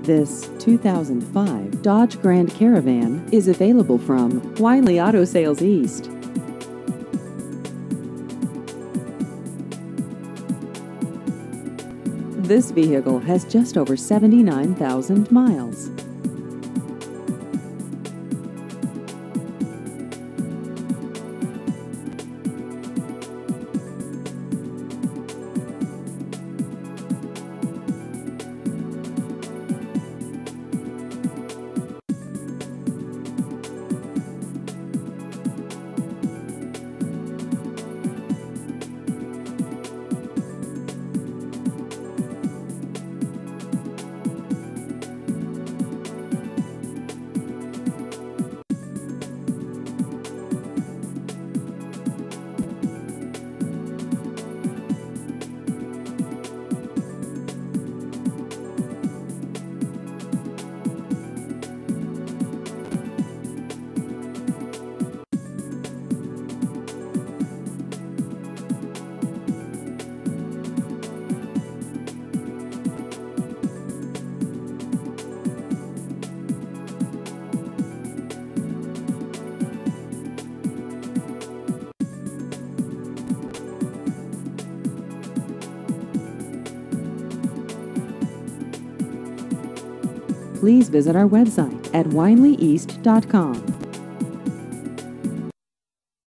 This 2005 Dodge Grand Caravan is available from Winely Auto Sales East. This vehicle has just over 79,000 miles. Please visit our website at wineleyeast.com.